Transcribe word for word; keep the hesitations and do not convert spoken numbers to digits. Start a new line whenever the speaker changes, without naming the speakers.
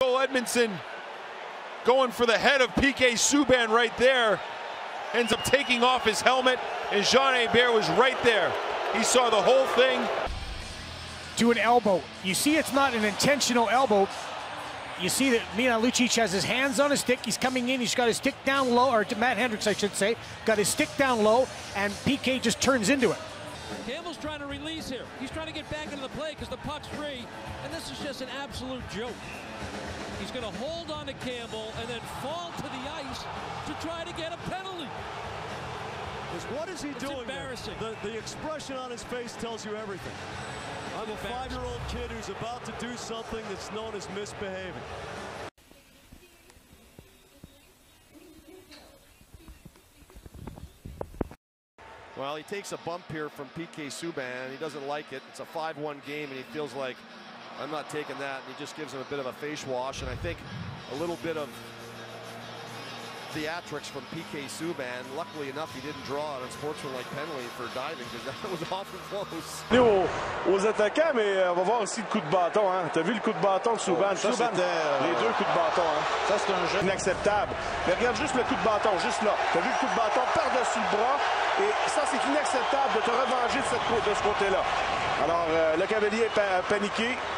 Edmondson going for the head of P K Subban right there. Ends up taking off his helmet, and Jean Hebert was right there. He saw the whole thing.
To an elbow. You see it's not an intentional elbow. You see that Milan Lucic has his hands on his stick. He's coming in. He's got his stick down low, or Matt Hendricks, I should say, got his stick down low, and P K just turns into it.
Campbell's trying to release here. He's trying to get back into the play because the puck's free, and this is just an absolute joke. He's going to hold on to Campbell and then fall to the ice to try to get a penalty.
What is he
it's
doing?
Embarrassing.
The, the expression on his face tells you everything. I'm a five-year-old kid who's about to do something that's known as misbehaving.
Well, he takes a bump here from P K Subban. He doesn't like it. It's a five one game, and he feels like, I'm not taking that. And he just gives him a bit of a face wash. And I think a little bit of theatrics from P K Subban. Luckily enough, he didn't draw an unsportsmanlike penalty for diving, because that was awful close.
Aux, aux attaquants, mais on va voir aussi le coup de bâton. Hein. Tu as vu le coup de bâton de Subban?
Oh, ça,
Subban,
euh,
les deux coups de bâton. Hein.
Ça, c'est un jeu
inacceptable. Mais regarde juste le coup de bâton, juste là. Tu as vu le coup de bâton par-dessus le bras. Et ça, c'est inacceptable de te revenger de, cette, de ce côté-là. Alors, euh, le cavalier est pa paniqué.